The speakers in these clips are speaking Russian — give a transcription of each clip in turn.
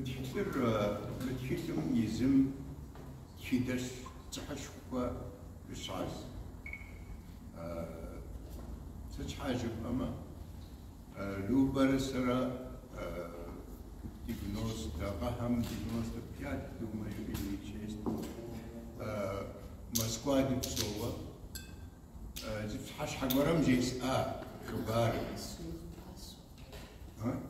متحلم يزم كيدس تحشوا بشاز تحاجب أما لو برسرا ديجنوز تقهم ديجنوز تبيات دوما يبي يشيست مسكواد بسوا جبت حش حجرم جيس خبار ها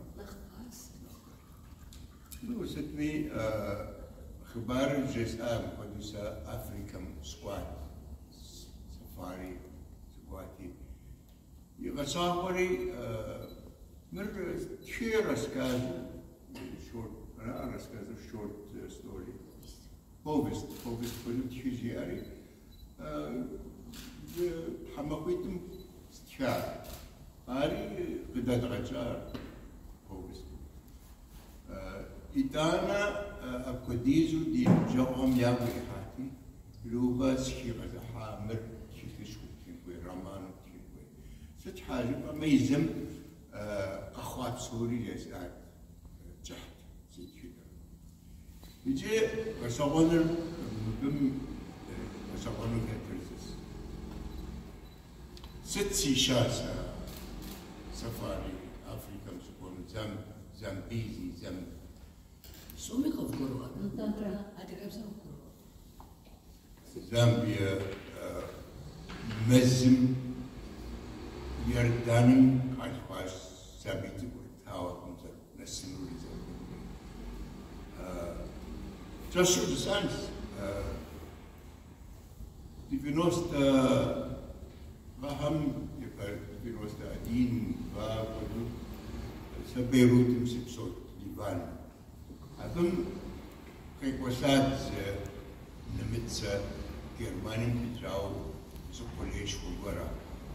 لو ستمي خبار جيس مقدسة أفريقيا سكواد سفاري سكواتي يغصاوري مر كثير أسكاز شورت أنا أسكاز شورت ستوري بوفست كل تيجي حماقيتم ستشار أري قداد غجار بوفست إدانا أبكديزو دي جوهم ياوي حاتي لوبا سكي غزا حامر شيكشو تنكوي رامان تنكوي ست حاجة ما يزم أخوات سوري ليسات جحت زي كده يجي وصغنر بم وصغنر كترزس ست سيشاس سفاري أفريقيا مسكون زامبيزي سومي كفكروا هذا كيف سوكروا زامبيا مزم يردانم عالخواش سابيتي وتهاوت مثل نسنوري زامبيا ترشو دسانس ديفينوست غهم يبقى ديفينوست أدين وابدو سبيروت مسبسوت ليبان أظن كيف وساد نمتسا جرماني بتراو سوكوليش وبرا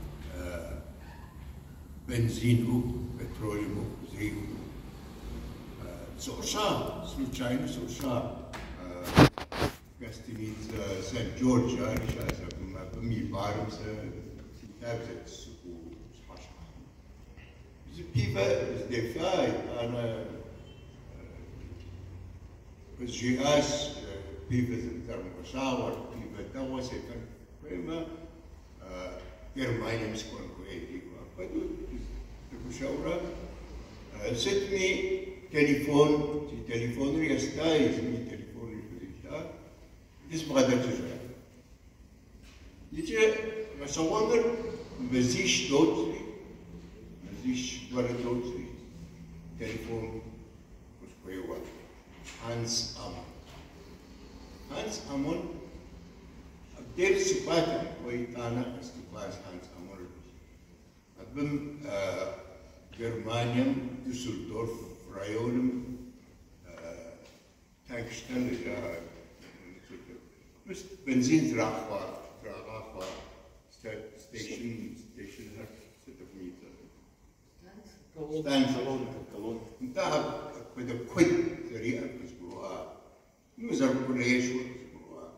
بنزينو بتروليمو زيو سوشا سلوشاين سوشا كاستنيت سان جورج عايشة بمي بارمس تابزت سكو حشا بيفا زدفاي أنا جهاز بيفا زمتر مشاور بيفا دوسة كما جرمانيا مسكون كويتي فدو المشاورة ستني تليفون ريستاي زمي تليفون ريستاي اسم غدا تجاه يجي مشاور مزيش دوتري مزيش ورا دوتري تليفون مش كويوا هانس أمون أبدير سباتم ويتانا استفاز هانس أمون أبم جرمانيا دوسلدورف رايونم تاكشتن بس بنزين تراخوا ستيشن هر ستفميتا كالون انتهى بدا كل طريقة بسبوعها نوزر كليش بسبوعها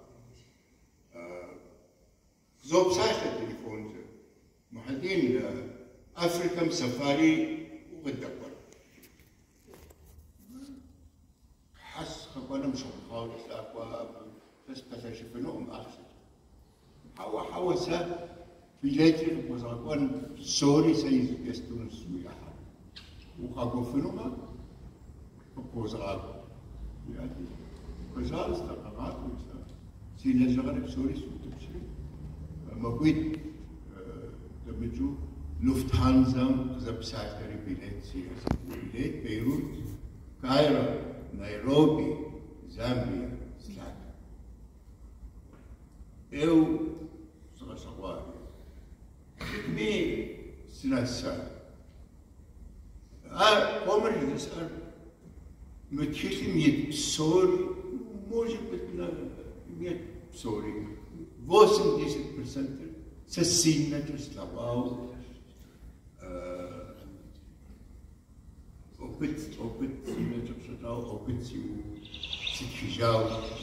زوب ساعة التليفون محدين أفريقيا سفاري وغدقر حس خبرنا مش خالص أقوى بس أشوفنهم أحسن حوا سا بيلاتي وزاقون سوري سيد يستون السويحة وخاقوفنوما وكوزغاقو يعني كوزغاقو استقاقاقو سيلا جغرب سوري سوتبشي مقويت لبجو لوفتهانزا زبساكري بيلات سياسة بيلات بيروت كايرو نيروبي زامبيا سلاك eu صغار مي سناسا عمر يسأل متكلم يد سوري موجب بتنا يد سوري 80% سسينا تسلاواو opet sime čepšetao, opet si sitkižao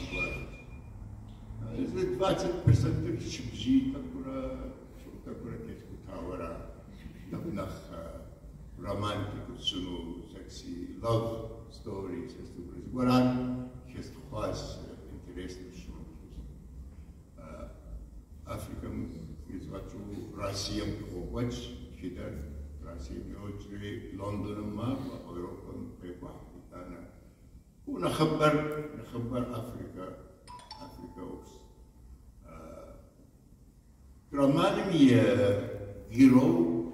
za 20% šibži takura teško tavara, napnah romantiku sono sexy love stories, guarda che quase интересно sono. Африка, изучу Россия, Кубач, Китай, Россия, Миочри, Лондон, Мапа, Европа, Пепа, Итана. ونخبر أفريقيا أوس. رمانم يجيرو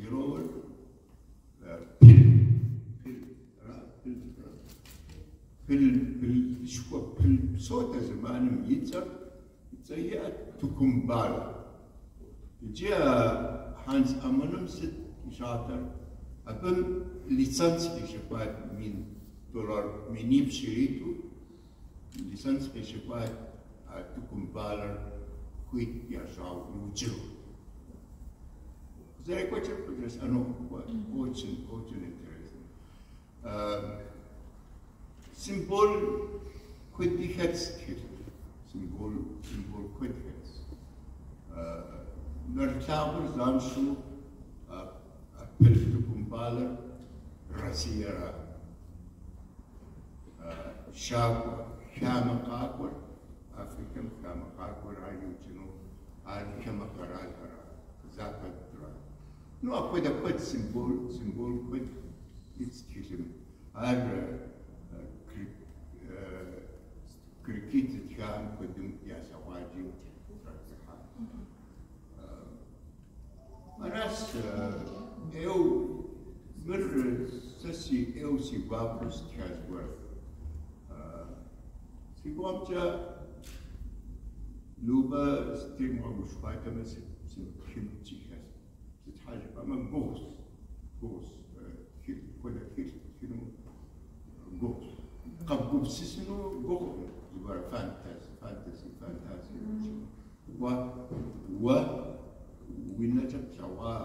في صوت زمانم يتزيأ تكمبالا. جاء هانس أمانم ست شاطر أبن ليسانس إشبات من $1 منيب شريتو ليسانس إشبات تكمبالا كويت يشاو يوجو. زي كوتشر بدرس أنا очень интересно. Symbol kwydighetsgyd, symbol kwydighets. Na'r llawr ddansw a pelftu cwmbaler rasiera. Siagwa, llamakagwr, African llamakagwr a ywtyn nhw, a'r llamakaragara, zapadra. No, a kwyd symbol kwyd itsgylym. A'r cricket كان قدم يا سواجي مناس مر سسي سيبابرس كازور سيبامجا لوبا ستيم عبوش فايتا ما سنخلتي كاز ستحاجب أما غوص كده كيلو غوص قبل سيسنو غوص يبقى فانتسي ونجد سواء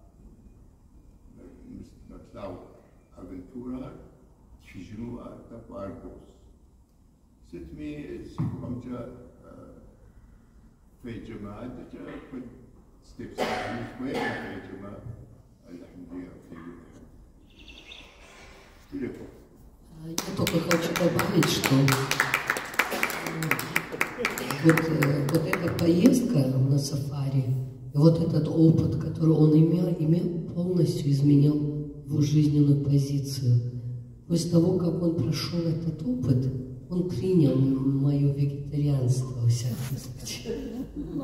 نطلعوا أفنتورا تشجنوا تبار غوص ستمي سيكمجا في جماعة جا كنت ستيبس في جماعة الحمد لله في تليفون. Я только хочу добавить, что вот эта поездка на сафари, и вот этот опыт, который он имел, полностью изменил его жизненную позицию. После того, как он прошел этот опыт, он принял мое вегетарианство, во всяком случае.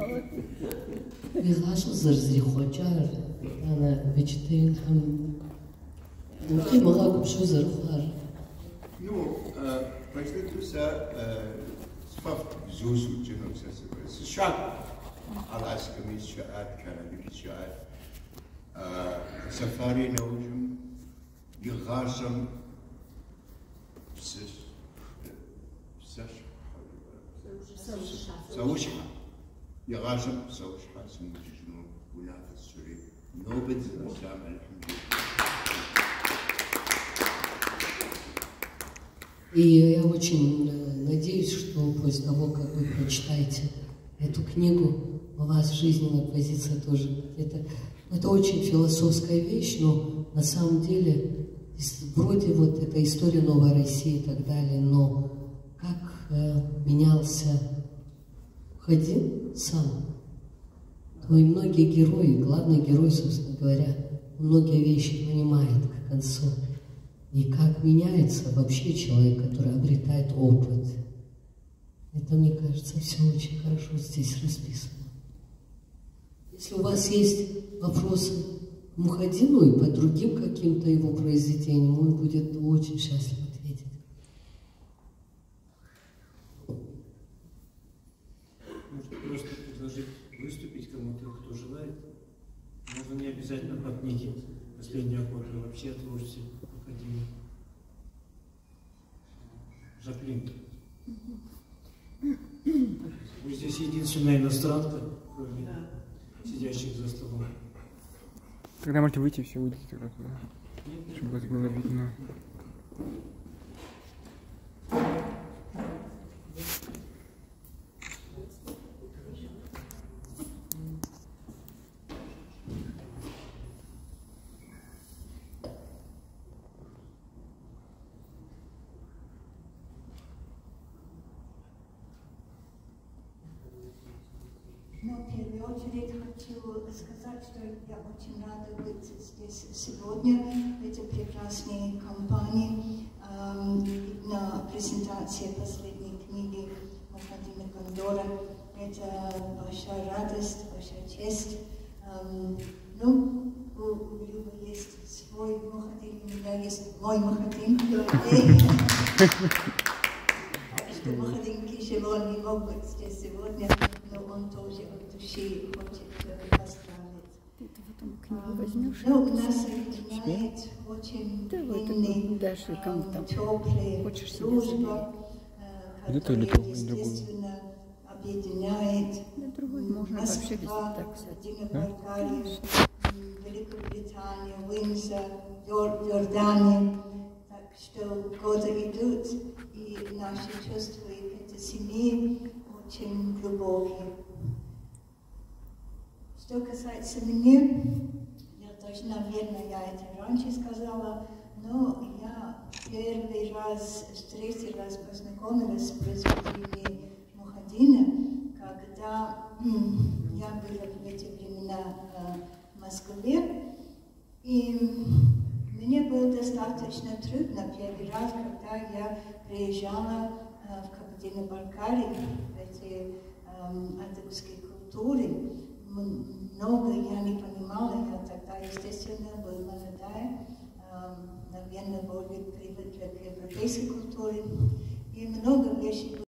Вилажу зарзриходжар, она вегетариан. Ты могла купить зархар. Ну, представьте, صفافت زوز وجنوب الشعب ألاسكا ميشاءات كندا ميشاءات سفاري نوجم يغاشم سوشحة يغاشم سوشحة سموجنو ونافس سوري نوبت الإسلام الحمد لله. И я очень надеюсь, что после того, как вы прочитаете эту книгу, у вас жизненная позиция тоже где-то... Это очень философская вещь, но на самом деле вроде вот эта история Новой России и так далее, но как менялся Хадин сам, то и многие герои, главный герой, собственно говоря, многие вещи понимает к концу. И как меняется вообще человек, который обретает опыт. Это, мне кажется, все очень хорошо здесь расписано. Если у вас есть вопросы к Мухаддину и по другим каким-то его произведениям, он будет очень счастлив ответить. Можно просто предложить выступить кому-то, кто желает. Можно не обязательно по книге «Последний охота», а вообще о творчестве Академии. Жаклин. Вы здесь единственная иностранка, кроме сидящих за столом. Когда можете выйти, все уйдите тогда туда, чтобы вас было видно. очередь хочу сказать, что я очень рада быть здесь сегодня, в этой прекрасной компании, на презентации последней книги Мухаддина Кондора. Это большая радость, большая честь. Ну, у Любы есть свой Мухаддин, у меня есть мой Мухаддин. Мухаддин Кишелон не мог быть здесь сегодня, но он тоже от души хочет поздравить. Ты потом книгу возьмешь? Ну, нас объединяет очень длинный, теплый дружба, которая естественно объединяет Москва, Кабардино-Балкарию, Великобританию, Уинзор, Иорданию. Так что годы идут, и наши чувства к этой семье очень глубокие. Что касается меня, я тоже, наверное, я это раньше сказала, но я первый раз, третий раз познакомилась с произведением Мухаддина, когда я была в эти времена в Москве, и мне было достаточно трудно первый раз, когда я приезжала в Кабардино-Балкарию, в эти адыгские культуры. Много я не понимала, я тогда, естественно, была молодая, наверное, более привыкла к европейской культуре, и много вещей